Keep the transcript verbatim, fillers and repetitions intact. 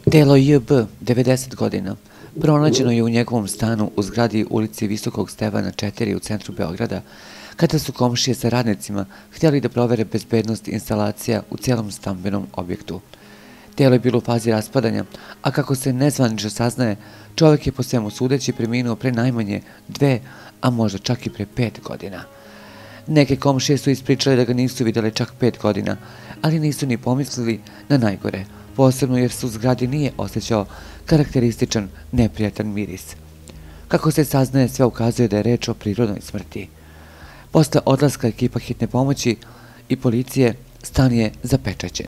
Telo J B, devedeset godina, pronađeno je u njegovom stanu u zgradi ulici Visokog Stevana četiri u centru Beograda, kada su komšije sa radnicima htjeli da provere bezbednost instalacija u cijelom stambenom objektu. Telo je bilo u fazi raspadanja, a kako se nezvanično saznaje, čovjek je po svemu sudeći preminuo pre najmanje dve, a možda čak i pre pet godina. Neke komšije su ispričale da ga nisu vidjeli čak pet godina, ali nisu ni pomislili na najgore, posebno jer se u zgradi nije osjećao karakterističan neprijatan miris. Kako se saznaje, sve ukazuje da je reč o prirodnoj smrti. Posle odlaska ekipa hitne pomoći i policije, stan je zapečaćen.